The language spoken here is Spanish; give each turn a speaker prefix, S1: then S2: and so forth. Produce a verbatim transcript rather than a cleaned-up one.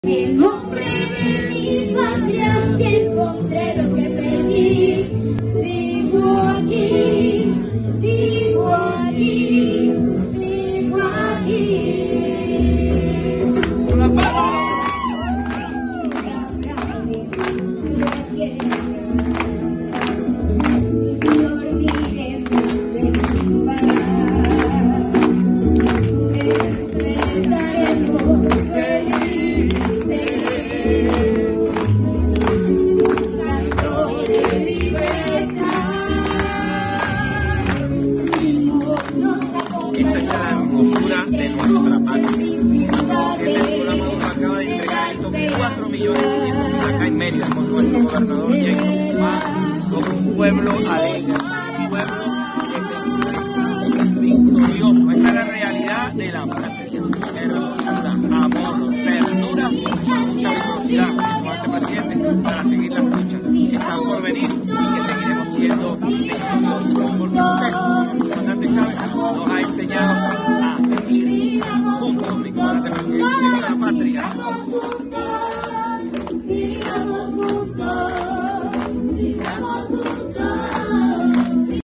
S1: El nombre de mi patria, si encontré lo que perdí, sigo aquí, sigo aquí, sigo aquí.
S2: Esta es la hermosura de nuestra patria. La presidenta Nicolás Maduro acaba de entregar estos cuatro millones acá en Mérida con nuestro gobernador Jason Guzmán, con un pueblo alegre, un pueblo que se victorioso. Esta es la realidad de la patria. Hermosura, amor, ternura, mucha velocidad como este presidente para seguir las luchas que están por venir y que seguiremos siendo victoriosos. Porque usted, comandante Chávez, nos ha enseñado a seguir juntos, mi comandante presidente de la patria.